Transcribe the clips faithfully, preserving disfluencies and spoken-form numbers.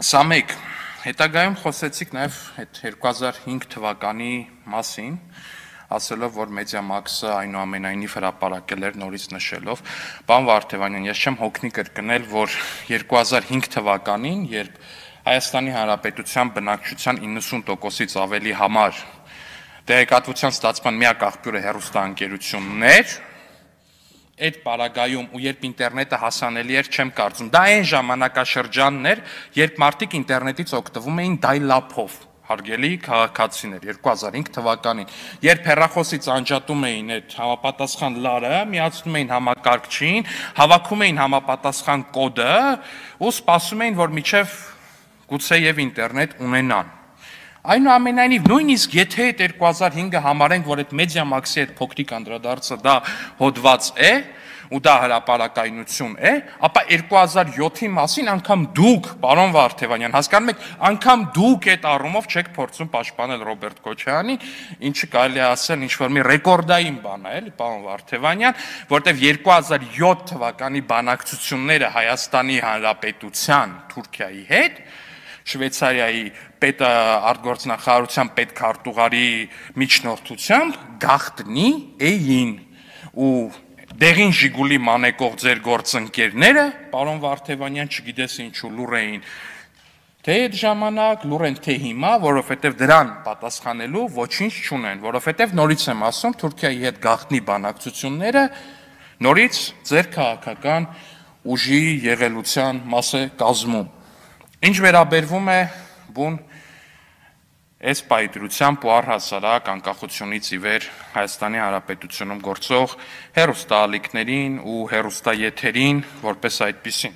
Սա մեկ, հետագայում խոսեցիք նաև այդ երկու հազար հինգ թվականի մասին, ասելով, որ Մեդիամաքսը այնուամենայնիվ հրապարակել էր նորից նշելով, պարոն Վարդևանյան, ես չեմ հոգնի կրկնել, որ երկու հազար հինգ թվականին, երբ Հայաստանի Հանրապետության բնակչության իննսուն տոկոսից ավելի համար տեղեկատվության ստացման միակ աղբյուրը հեռուստաընկերությունն էր, այդ պարագայում ու երբ ինտերնետը հասանելի էր, չեմ կարծում, դա այն ժամանակաշրջանն էր, երբ մարդիկ ինտերնետից օգտվում էին dial-up-ով, հարգելի քաղաքացիներ, երկու հազար հինգ թվականին, երբ հեռախոսից անջատում էին այդ համապատասխան լարը, միացնում էին համակարգչին, հավաքում էին համապատասխան կոդը ու սպասում էին, որ մինչև գուցեև ինտերնետ ունենան։ Այնուամենայնիվ, նույնիսկ եթե այդ երկու հազար հինգը համարենք, որ այդ Մեդիամաքսի այդ փոքրիկ անդրադարձը դա հոդված է, ու դա հրապարակայնություն է, ապա երկու հազար յոթի մասին անգամ դուք, պարոն Վարդևանյան, հասկանում եք, անգամ դուք այդ առումով չեք փորձում պաշտպանել Ռոբերտ Քոչարյանին, ինչը կարելի է ասել ինչ-որ մի ռեկորդային բան է, էլի, պարոն Վարդևանյան, որտեղ երկու հազար յոթ թվականի բանակցությունները Հայաստանի Հանրապետության Թուրքիայի հետ Շվեյցարիայի պետ արտգործնախարարության պետքարտուղարի միջնորդությամբ գաղտնի էին ու դեղին Ժիգուլի մանեկող ձեր գործընկերները, պարոն Վարդևանյան, չգիտես ինչու լուր էին թե այդ ժամանակ, լուր են թե հիմա, որովհետև դրան պատասխանելու ոչինչ չունեն, որովհետև նորից եմ ասում, Թուրքիայի հետ գաղտնի բանակցությունները նորից ձեր քաղաքական ուժի եղելության մաս է կազմում։ Ինչ վերաբերվում է բուն այս պայծրությամբ ու առհասարակ անկախությունից ի վեր Հայաստանի Հանրապետությունում գործող հեռուստաալիքներին ու հեռուստաեթերին որպես այդպիսին։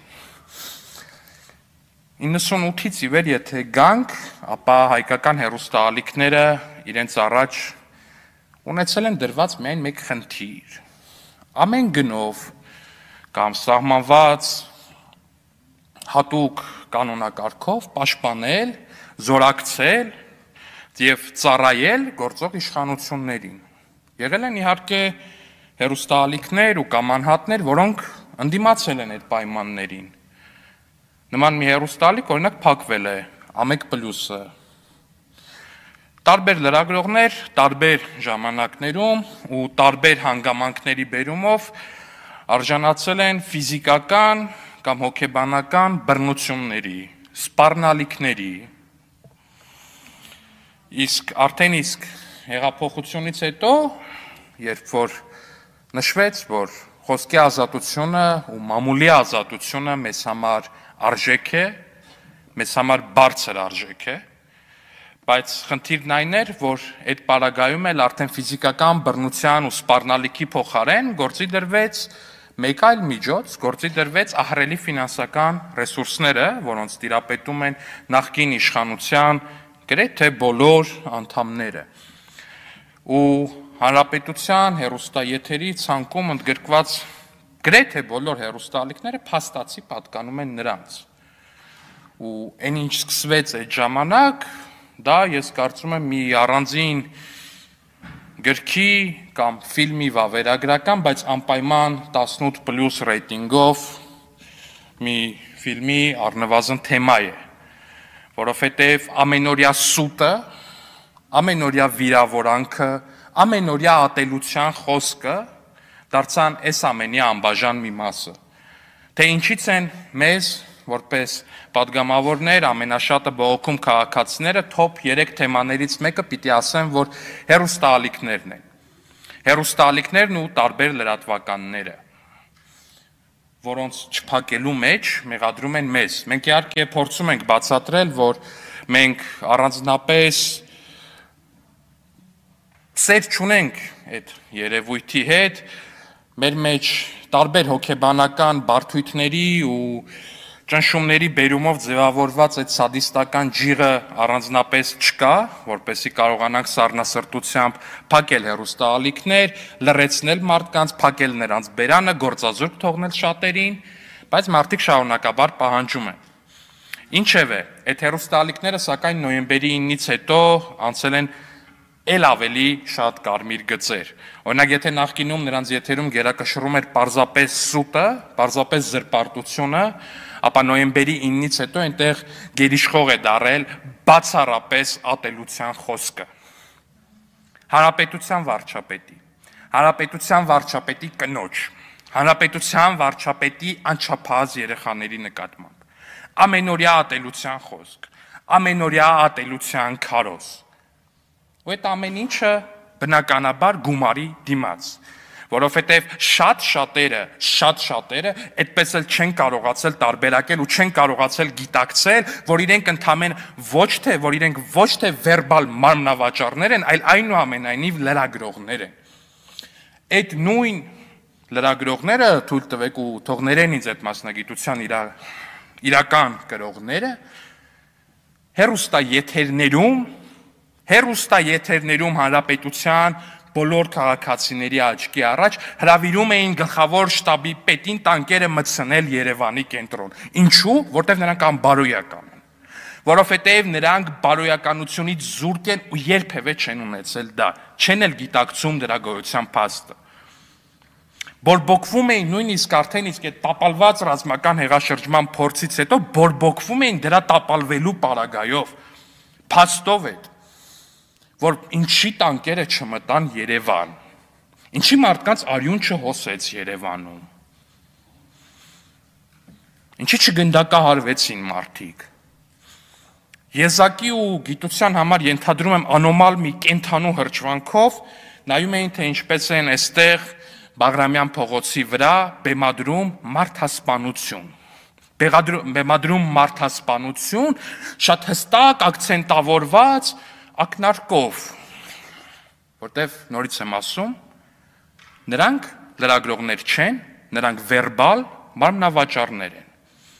իննսունութից ի վեր եթե գանք, ապա հայկական հեռուստաալիքները իրենց առաջ ունեցել են դրված միայն մեկ խնդիր։ Ամեն գնով կամ սահմանված հատուկ կանոնակարգով պաշտպանել, զորակցել եւ ծառայել գործող իշխանություններին։ Եղել են իհարկե հեռուստաալիքներ ու կամ անհատներ, որոնք ընդդիմացել են այդ պայմաններին։ Նման մի հեռուստաալիք օրինակ փակվել է Ամեկ պլյուսը։ Տարբեր լրագրողներ, տարբեր ժամանակներում ու տարբեր հանգամանքների բերումով արժանացել են ֆիզիկական կամ հոգեբանական բռնությունների, սպառնալիքների, իսկ արդեն իսկ հեղափոխությունից հետո, երբ որ նշվեց, որ խոսքի ազատությունը ու մամուլի ազատությունը մեզ համար արժեք է, մեզ համար բարձր արժեք է, բայց խնդիրն այն էր, որ այդ պարագայում էլ արդեն ֆիզիկական բռնության ու սպառնալիքի փոխարեն գործի դրվեց մեկ այլ միջոց, գործի դրվեց ահռելի ֆինանսական ռեսուրսները, որոնց տիրապետում են նախկին իշխանության գրեթե բոլոր անդամները։ Ու հանրապետության հեռուստաեթերի ցանկում ընդգրկված գրեթե բոլոր հեռուստաալիքները փաստացի պատկանում են նրանց։ Ու այն ինչ սկսվեց այդ ժամանակ, դա ես կարծում եմ մի առանձին գրքի կամ ֆիլմի վավերագրական, բայց անպայման տասնութ պլյուս ռեյտինգով մի ֆիլմի առնվազն թեմա է, որովհետև ամենօրյա սուտը, ամենօրյա վիրավորանքը, ամենօրյա ատելության խոսքը դարձան այս ամենի անբաժան մի մասը։ Թե ինչից են մեզ որպես պատգամավորներ ամենաշատը բողոքում քաղաքացիները թոփ երեք թեմաներից մեկը պիտի ասեմ, որ հեռուստաալիքներն են։ Հեռուստաալիքներն ու տարբեր լրատվականները, որոնց չփակելու մեջ մեղադրում են մեզ։ Մենք իհարկե փորձում ենք բացատրել, որ մենք առանձնապես սեր չունենք այդ երևույթի հետ, մեր մեջ տարբեր հոգեբանական բարդույթների ու ճնշումների բերումով ձևավորված այդ սադիստական ջիղը առանձնապես չկա, որպեսզի կարողանանք սառնասրտությամբ փակել հեռուստաալիքներ, լռեցնել մարդկանց, փակել նրանց բերանը, գործազուրկ թողնել շատերին, բայց մարդիկ շարունակաբար պահանջում են։ Ինչևէ, այդ հեռուստաալիքները սակայն նոյեմբերի իննից հետո անցել են էլ ավելի շատ կարմիր գծեր։ Օրինակ, եթե նախկինում նրանց եթերում գերակշռում էր պարզապես սուտը, պարզապես զրպարտությունը, ապա նոյեմբերի իննից հետո այնտեղ գերիշխող է դարել բացառապես ատելության խոսքը։ Հանրապետության վարչապետի, հանրապետության վարչապետի կնոջ, հանրապետության վարչապետի անչափահաս երեխաների նկատմամբ, ամենօրյա ատելության խոսք, ամենօրյա ատելության քարոզ։ Ու այդ ամեն ինչը բնականաբար գումարի դիմաց, որովհետև շատ շատերը, շատ շատերը այդպես էլ չեն կարողացել տարբերակել ու չեն կարողացել գիտակցել, որ իրենք ընդամեն ոչ թե, որ իրենք ոչ թե վերբալ մարմնավաճառներ են, այլ այնուամենայնիվ լրագրողներ են։ Այդ նույն լրագրողները, թույլ տվեք ու թողներեն ինձ այդ մասնագիտության իրա, իրական կրողները, հեռուստաեթերներում, հեռուստաեթերներում հանրապետության բոլոր քաղաքացիների աչքի առաջ հրավիրում էին գլխավոր շտաբի պետին տանկերը մտցնել Երևանի կենտրոն։ Ինչու՞, որտեղ նրանք անբարոյական են։ Որովհետև նրանք բարոյականությունից զուրկ են ու երբևէ չեն ունեցել դա, չեն էլ գիտակցում դրա գոյության փաստը։ Բորբոքվում էին նույնիսկ արդեն իսկ այդ տապալված ռազմական հեղաշրջման փորձից հետո բորբոքվում էին դրա տապալվելու պարագայով, փաստով այդ, որ ինչի տանկերը չմտան Երևան, ինչի մարդկանց արյուն չհոսեց Երևանում, ինչի չգնդակահարվեցին մարդիկ։ Եզակի ու գիտության համար ենթադրում եմ անոմալ մի կենթանու հրճվանքով նայում էին, թե ինչպես են այստեղ Բաղրամյան փողոցի վրա բեմադրում մարդասպանություն, բեմադրում մարդասպանություն շատ հստակ ակցենտավորված ակնարկով, որտև նորից եմ ասում, նրանք լրագրողներ չեն, նրանք վերբալ մարմնավաճառներ են։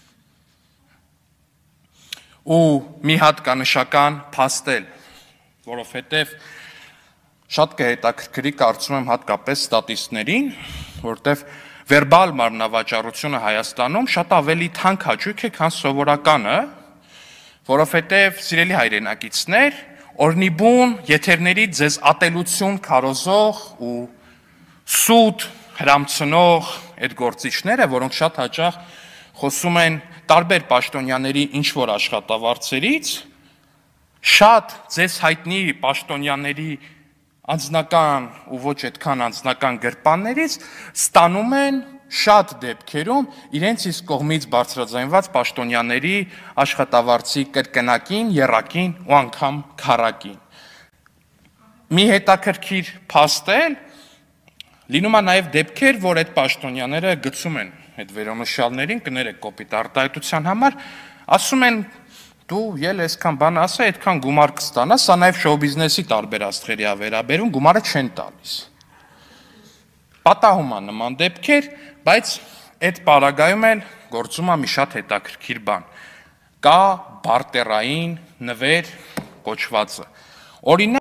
Ու մի հատկանշական փաստել, որովհետև շատ կհետաքրքրի կարծում եմ հատկապես ստատիստներին, որտև վերբալ մարմնավաճառությունը Հայաստանում շատ ավելի թանկ հաճույք է, քան սովորականը, որովհետև սիրելի հայրենակիցներ, օրնիբուն եթերներից ձեզ ատելություն քարոզող ու սուտ հրամցնող այդ գործիչները, որոնք շատ հաճախ խոսում են տարբեր պաշտոնյաների ինչ-որ աշխատավարձերից, շատ ձեզ հայտնի պաշտոնյաների անձնական ու ոչ այդքան անձնական գրպաններից ստանում են շատ դեպքերում իրենց իսկ կողմից բարձրաձայնված պաշտոնյաների աշխատավարձի կրկնակին, եռակին ու անգամ քառակին։ Մի հետաքրքիր փաստ էլ լինում է նաև դեպքեր, որ այդ պաշտոնյաները գցում են այդ վերոնշյալներին, կներեք կոպիտ արտահայտության համար, ասում են դու ել այսքան բան ասա, այդքան գումար կստանաս, սա նաև շոու բիզնեսի տարբեր աստղերի է վերաբերում, գումարը չեն տալիս։ Պատահում է նման դեպքեր, բայց այդ պարագայում էլ գործում է մի շատ հետաքրքիր բան։ Կա բարտերային նվեր կոչվածը։ Օրինակ